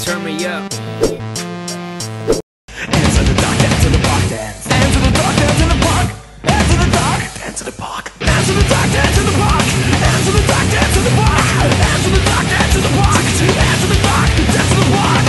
turn me up. Dance to the dark, dance to the park, dance. Dance to the dark, dance in the park. Dance to the dark, dance to the park. Dance to the dark, dance in the park. Dance to the dark, dance to the park. Dance to the dark, dance to the park. Dance to the dark, dance to the park.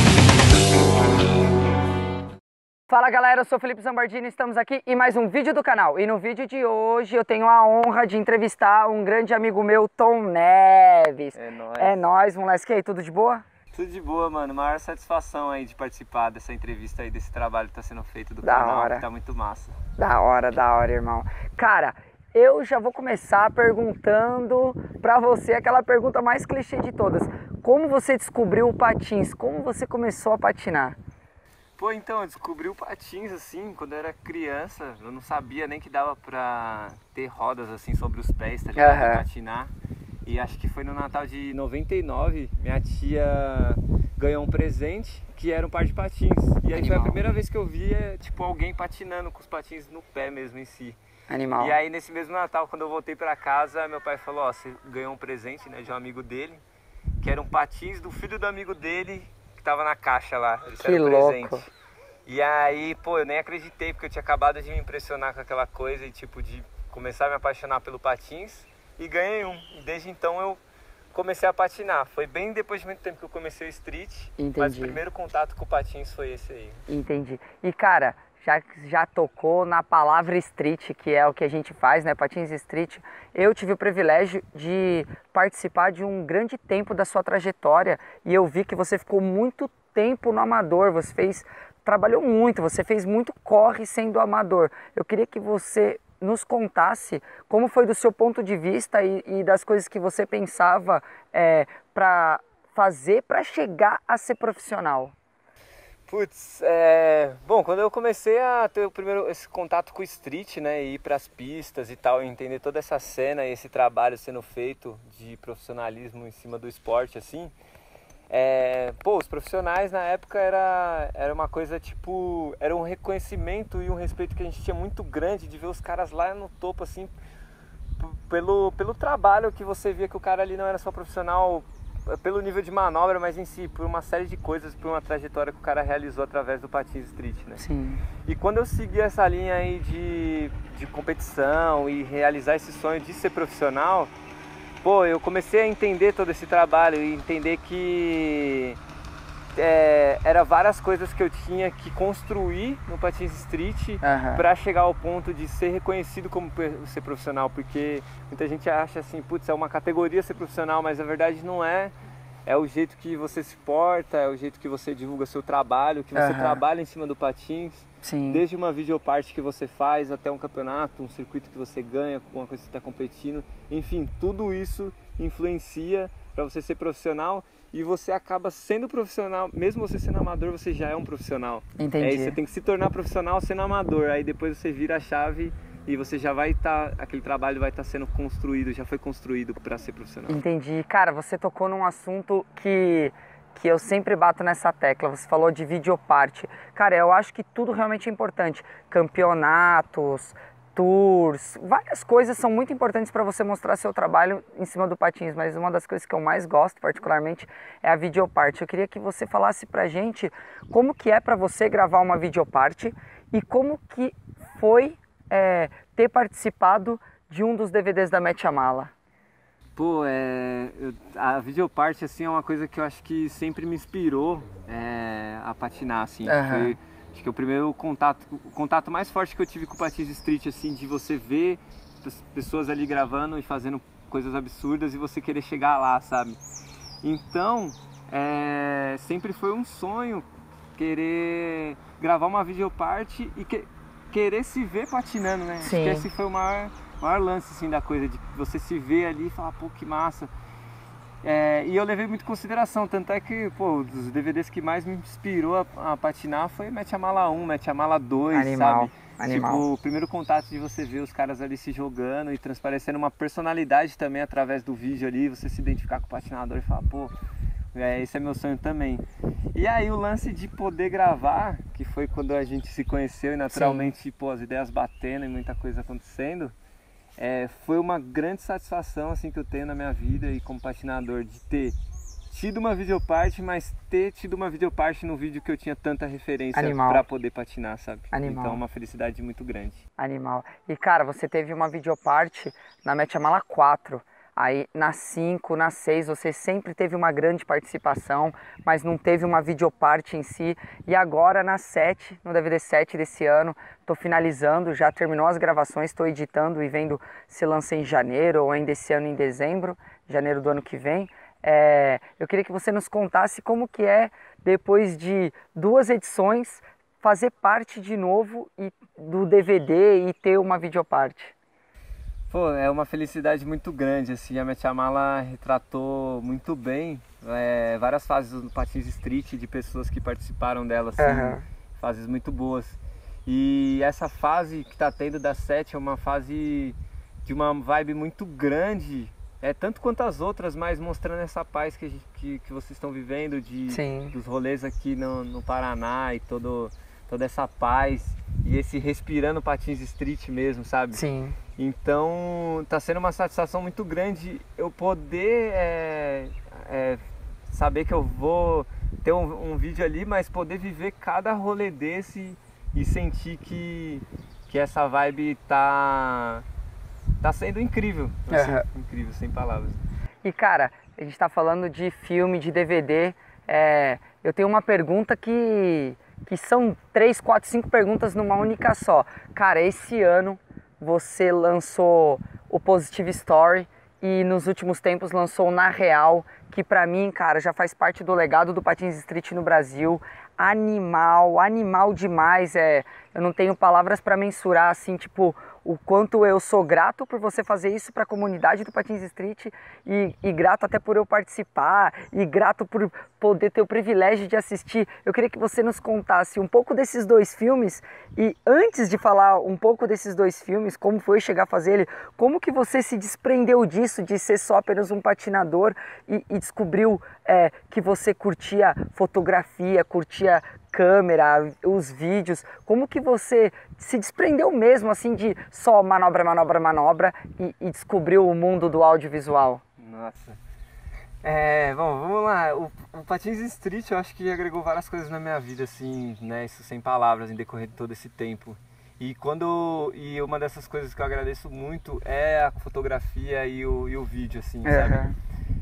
Fala galera, eu sou o Felipe Zambardini, estamos aqui em mais um vídeo do canal. E no vídeo de hoje eu tenho a honra de entrevistar um grande amigo meu, Tom Neves. É nóis. É nóis, moleque. E aí, tudo de boa? Tudo de boa, mano. Maior satisfação aí de participar dessa entrevista aí, desse trabalho que tá sendo feito do Da canal, hora. que tá muito massa. Da hora, irmão. Cara, eu já vou começar perguntando pra você aquela pergunta mais clichê de todas. Como você descobriu o patins? Como você começou a patinar? Pô, então, eu descobri o patins, assim, quando eu era criança. Eu não sabia nem que dava pra ter rodas, assim, sobre os pés, tá ligado? Pra patinar. E acho que foi no Natal de 99, minha tia ganhou um presente que era um par de patins. E aí foi a primeira vez que eu via, tipo, alguém patinando com os patins no pé mesmo em si. Animal. E aí nesse mesmo Natal, quando eu voltei pra casa, meu pai falou, ó, você ganhou um presente, né, de um amigo dele, que eram patins do filho do amigo dele, que tava na caixa lá. Esse Que era o louco. presente. E aí, pô, eu nem acreditei, porque eu tinha acabado de me impressionar com aquela coisa e tipo, de começar a me apaixonar pelo patins. E ganhei um. E desde então eu comecei a patinar. Foi bem depois de muito tempo que eu comecei o street. Entendi. Mas o primeiro contato com o patins foi esse aí. Entendi. E cara, já tocou na palavra street, que é o que a gente faz, né? Patins street. Eu tive o privilégio de participar de um grande tempo da sua trajetória e eu vi que você ficou muito tempo no amador. Trabalhou muito, você fez muito corre sendo amador. Eu queria que você nos contasse como foi do seu ponto de vista e das coisas que você pensava para fazer para chegar a ser profissional. Putz, bom, quando eu comecei a ter esse contato com o street, né, e ir pras pistas e tal, e entender toda essa cena e esse trabalho sendo feito de profissionalismo em cima do esporte, assim, pô, os profissionais na época era uma coisa tipo, era um reconhecimento e um respeito que a gente tinha muito grande de ver os caras lá no topo, assim, pelo trabalho que você via que o cara ali não era só profissional pelo nível de manobra, mas em si, por uma série de coisas, por uma trajetória que o cara realizou através do patins street, né? Sim. E quando eu segui essa linha aí de competição e realizar esse sonho de ser profissional, pô, eu comecei a entender todo esse trabalho e entender que era várias coisas que eu tinha que construir no patins street para chegar ao ponto de ser reconhecido como ser profissional, porque muita gente acha assim, putz, é uma categoria ser profissional, mas a verdade não é. É o jeito que você se porta, é o jeito que você divulga seu trabalho, que você trabalha em cima do patins. Sim. Desde uma videoparte que você faz até um campeonato, um circuito que você ganha, alguma coisa que você está competindo. Enfim, tudo isso influencia para você ser profissional e você acaba sendo profissional. Mesmo você sendo amador, você já é um profissional. Entendi. Aí você tem que se tornar profissional sendo amador. Aí depois você vira a chave e você já vai estar, aquele trabalho vai estar sendo construído, já foi construído para ser profissional. Entendi. Cara, você tocou num assunto que eu sempre bato nessa tecla. Você falou de videoparte. Cara, eu acho que tudo realmente é importante. Campeonatos, tours, várias coisas são muito importantes para você mostrar seu trabalho em cima do patins, mas uma das coisas que eu mais gosto, particularmente, é a videoparte. Eu queria que você falasse pra gente como que é para você gravar uma videoparte e como que foi ter participado de um dos DVDs da Mete a Mala. Pô, a videoparte, assim, é uma coisa que eu acho que sempre me inspirou a patinar, assim. Foi, acho que o primeiro contato mais forte que eu tive com o patins street, assim, de você ver pessoas ali gravando e fazendo coisas absurdas e você querer chegar lá, sabe? Então, sempre foi um sonho querer gravar uma videoparte e querer se ver patinando, né? Sim. Acho que esse foi o maior lance, assim, da coisa, de você se ver ali e falar, pô, que massa. E eu levei muito em consideração, tanto é que, pô, dos DVDs que mais me inspirou a patinar foi Mete a Mala 1, Mete a Mala 2, Animal, sabe? animal. Tipo, o primeiro contato de você ver os caras ali se jogando e transparecendo uma personalidade também através do vídeo ali, você se identificar com o patinador e falar, pô, esse é meu sonho também. E aí o lance de poder gravar, que foi quando a gente se conheceu e naturalmente, pô, as ideias batendo e muita coisa acontecendo, foi uma grande satisfação assim, que eu tenho na minha vida e como patinador, de ter tido uma videoparte, mas ter tido uma videoparte num vídeo que eu tinha tanta referência Animal. pra poder patinar, sabe? Animal. Então é uma felicidade muito grande. Animal. E cara, você teve uma videoparte na Mete a Mala 4. Aí na 5, na 6, você sempre teve uma grande participação, mas não teve uma videoparte em si. E agora na 7, no DVD 7 desse ano, tô finalizando, já terminou as gravações, tô editando e vendo se lança em janeiro ou ainda esse ano em dezembro, janeiro do ano que vem. Eu queria que você nos contasse como que é, depois de 2 edições, fazer parte de novo do DVD e ter uma videoparte. Pô, é uma felicidade muito grande, assim, a Mete a Mala retratou muito bem várias fases do Patins Street, de pessoas que participaram dela, assim, fases muito boas. E essa fase que tá tendo da 7 é uma fase de uma vibe muito grande, tanto quanto as outras, mas mostrando essa paz que vocês estão vivendo, dos rolês aqui no Paraná e toda essa paz e esse respirando Patins Street mesmo, sabe? Sim. Então tá sendo uma satisfação muito grande eu poder saber que eu vou ter um vídeo ali, mas poder viver cada rolê desse e sentir que essa vibe tá sendo incrível, assim, incrível, sem palavras. E cara, a gente tá falando de filme, de DVD, eu tenho uma pergunta que são 3, 4, 5 perguntas numa única só. Cara, esse ano você lançou o Positive Story e nos últimos tempos lançou o Na Real, que pra mim, cara, já faz parte do legado do Patins Street no Brasil. Animal demais, eu não tenho palavras pra mensurar, assim, tipo, o quanto eu sou grato por você fazer isso para a comunidade do Patins Street e grato até por eu participar e grato por poder ter o privilégio de assistir. Eu queria que você nos contasse um pouco desses 2 filmes e antes de falar um pouco desses 2 filmes, como foi chegar a fazer ele, como que você se desprendeu disso, de ser só apenas um patinador e descobriu que você curtia fotografia, curtia câmera, os vídeos, como que você se desprendeu mesmo assim de só manobra e descobriu o mundo do audiovisual? Nossa. Bom, vamos lá. O Patins Street eu acho que agregou várias coisas na minha vida, assim, né? Isso sem palavras, em decorrer de todo esse tempo. E uma dessas coisas que eu agradeço muito é a fotografia e o vídeo, assim, sabe?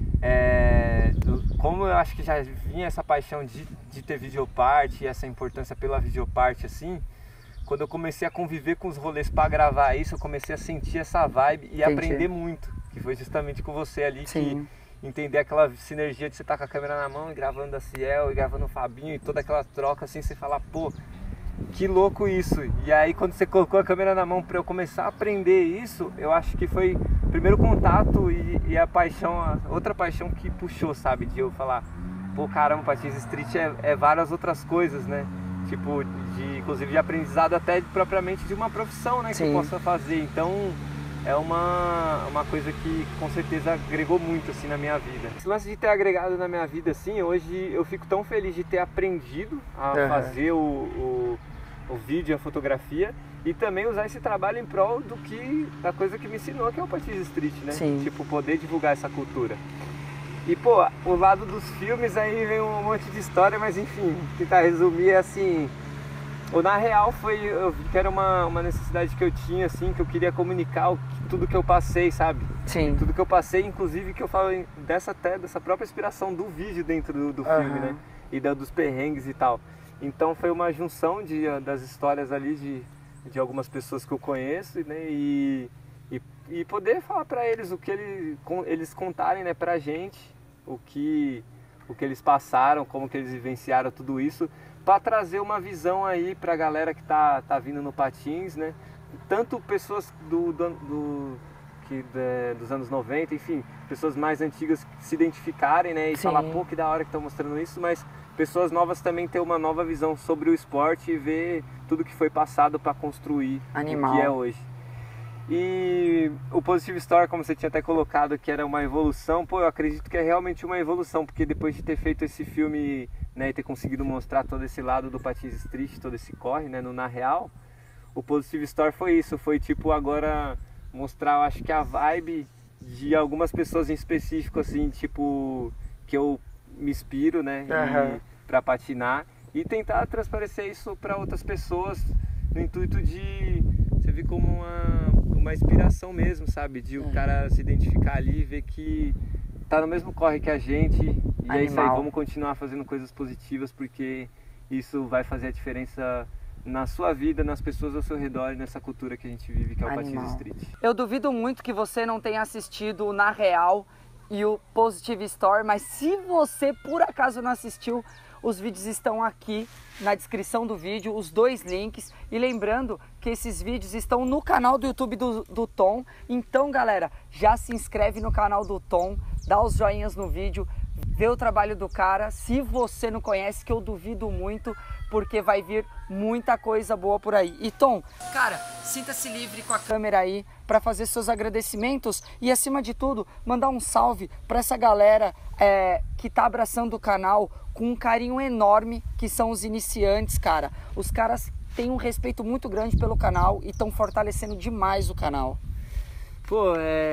Como eu acho que já vinha essa paixão de ter videoparte e essa importância pela videoparte, assim, quando eu comecei a conviver com os rolês para gravar isso, eu comecei a sentir essa vibe e aprender muito, que foi justamente com você ali. Sim. Que entender aquela sinergia de você estar com a câmera na mão e gravando a Ciel e gravando o Fabinho e toda aquela troca, assim, você falar, pô, que louco isso. E aí quando você colocou a câmera na mão para eu começar a aprender isso, eu acho que foi o primeiro contato e a paixão, outra paixão que puxou, sabe? De eu falar, pô, caramba, Patins Street é várias outras coisas, né? Tipo, inclusive de aprendizado até propriamente de uma profissão, né? Que eu possa fazer. Então é uma coisa que com certeza agregou muito, assim, na minha vida. Esse lance de ter agregado na minha vida, assim, hoje eu fico tão feliz de ter aprendido a fazer o vídeo e a fotografia e também usar esse trabalho em prol da coisa que me ensinou, que é o Patins Street, né? Sim. Tipo, poder divulgar essa cultura. E, pô, o lado dos filmes aí vem um monte de história, mas enfim, tentar resumir, assim, o Na Real eu vi que era uma necessidade que eu tinha, assim, que eu queria comunicar tudo que eu passei, sabe? Sim. Tudo que eu passei, inclusive que eu falo dessa própria inspiração do vídeo dentro do filme, né? E dos perrengues e tal. Então foi uma junção das histórias ali de algumas pessoas que eu conheço, né? E poder falar pra eles o que eles contarem, né, pra gente, o que eles passaram, como que eles vivenciaram tudo isso, para trazer uma visão aí pra galera que tá vindo no patins, né? Tanto pessoas dos anos 90, enfim, pessoas mais antigas que se identificarem, né? E falar, pô, que da hora que estão mostrando isso, mas pessoas novas também ter uma nova visão sobre o esporte e ver tudo que foi passado para construir o que é hoje. E o Positive Story, como você tinha até colocado, que era uma evolução, pô, eu acredito que é realmente uma evolução, porque depois de ter feito esse filme, né, e ter conseguido mostrar todo esse lado do Patins Street, todo esse corre, né, no Na Real, o Positive Story foi isso, foi tipo agora mostrar, eu acho que a vibe de algumas pessoas em específico, assim, tipo, que eu me inspiro, né? Para patinar e tentar transparecer isso para outras pessoas no intuito de você ver como uma inspiração mesmo, sabe? De o cara se identificar ali e ver que tá no mesmo corre que a gente. E é isso aí, vamos continuar fazendo coisas positivas, porque isso vai fazer a diferença na sua vida, nas pessoas ao seu redor e nessa cultura que a gente vive, que é o Patins Street. Eu duvido muito que você não tenha assistido o Na Real e o Positive Store, mas se você por acaso não assistiu, os vídeos estão aqui na descrição do vídeo, os 2 links. E lembrando que esses vídeos estão no canal do YouTube do Tom. Então, galera, já se inscreve no canal do Tom, dá os joinhas no vídeo, vê o trabalho do cara. Se você não conhece, que eu duvido muito, porque vai vir muita coisa boa por aí. E Tom, cara, sinta-se livre com a câmera aí para fazer seus agradecimentos e, acima de tudo, mandar um salve para essa galera que tá abraçando o canal com um carinho enorme, que são os iniciantes, cara. Os caras têm um respeito muito grande pelo canal e estão fortalecendo demais o canal. Pô,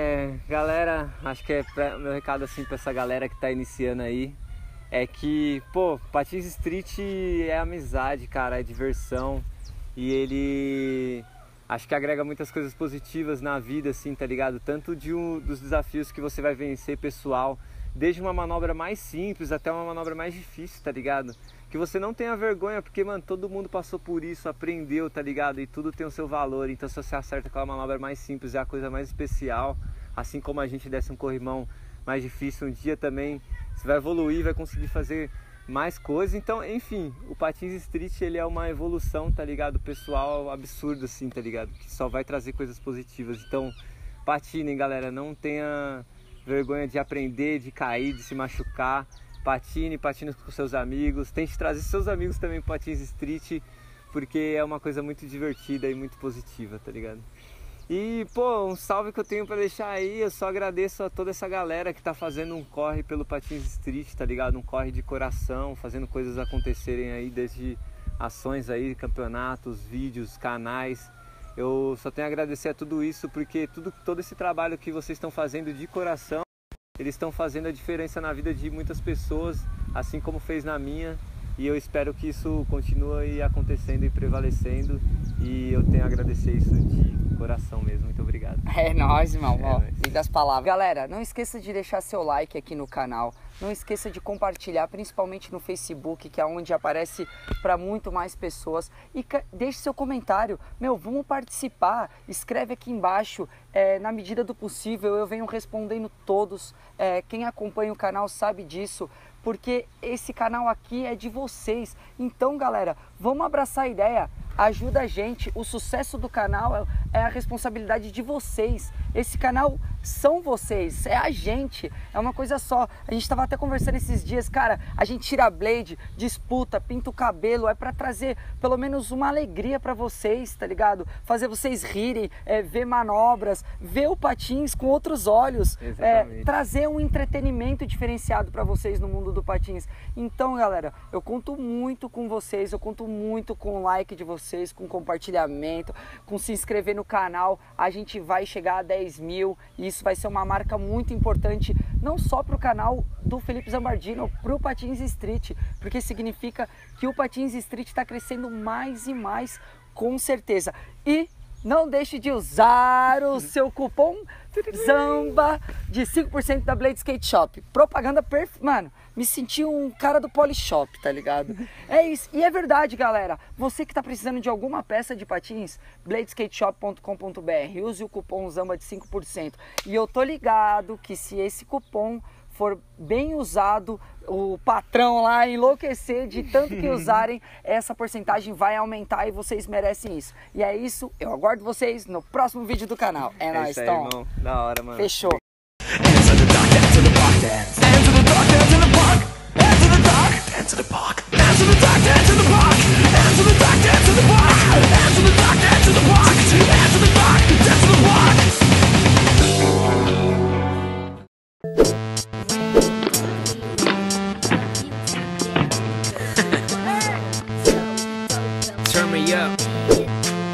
galera, acho que meu recado assim pra essa galera que tá iniciando aí é que, pô, Patins Street é amizade, cara, é diversão e ele acho que agrega muitas coisas positivas na vida, assim, tá ligado? Tanto dos desafios que você vai vencer pessoal, desde uma manobra mais simples até uma manobra mais difícil, tá ligado? Que você não tenha vergonha, porque, mano, todo mundo passou por isso, aprendeu, tá ligado? E tudo tem o seu valor, então se você acerta aquela manobra mais simples, é a coisa mais especial. Assim como a gente desce um corrimão mais difícil um dia também, você vai evoluir, vai conseguir fazer mais coisas. Então, enfim, o Patins Street, ele é uma evolução, tá ligado? Pessoal absurdo, assim, tá ligado? Que só vai trazer coisas positivas. Então, patinem, galera, não tenha vergonha de aprender, de cair, de se machucar. Patine com seus amigos, tente trazer seus amigos também para Patins Street, porque é uma coisa muito divertida e muito positiva, tá ligado? E, pô, um salve que eu tenho para deixar aí, eu só agradeço a toda essa galera que tá fazendo um corre pelo Patins Street, tá ligado? Um corre de coração, fazendo coisas acontecerem aí, desde ações aí, campeonatos, vídeos, canais. Eu só tenho a agradecer a tudo isso, porque todo esse trabalho que vocês estão fazendo de coração, eles estão fazendo a diferença na vida de muitas pessoas, assim como fez na minha. E eu espero que isso continue acontecendo e prevalecendo. E eu tenho a agradecer isso de coração mesmo. Muito obrigado. É nóis, irmão. E das palavras. Galera, não esqueça de deixar seu like aqui no canal. Não esqueça de compartilhar, principalmente no Facebook, que é onde aparece para muito mais pessoas. E deixe seu comentário. Meu, vamos participar. Escreve aqui embaixo. Na medida do possível, eu venho respondendo todos. Quem acompanha o canal sabe disso, porque esse canal aqui é de vocês. Então, galera, vamos abraçar a ideia. Ajuda a gente. O sucesso do canal é a responsabilidade de vocês. Esse canal são vocês, é a gente, é uma coisa só. A gente estava até conversando esses dias, cara, a gente tira a blade, disputa, pinta o cabelo, é para trazer pelo menos uma alegria para vocês, tá ligado? Fazer vocês rirem, ver manobras, ver o patins com outros olhos, trazer um entretenimento diferenciado para vocês no mundo do patins. Então, galera, eu conto muito com vocês, eu conto muito com o like de vocês, com compartilhamento, com se inscrever no canal. A gente vai chegar a 10 mil e isso vai ser uma marca muito importante, não só para o canal do Felipe Zambardino, para o Patins Street, porque significa que o Patins Street está crescendo mais e mais, com certeza. E não deixe de usar o seu cupom ZAMBA de 5% da Blade Skate Shop. Propaganda perfeita. Mano, me senti um cara do Polishop, tá ligado? É isso. E é verdade, galera. Você que tá precisando de alguma peça de patins, bladeskateshop.com.br. Use o cupom ZAMBA de 5%. E eu tô ligado que se esse cupom for bem usado, o patrão lá enlouquecer de tanto que usarem, essa porcentagem vai aumentar e vocês merecem isso. E é isso, eu aguardo vocês no próximo vídeo do canal. É nóis, Tom. Irmão. Da hora, mano. Fechou. Turn me up.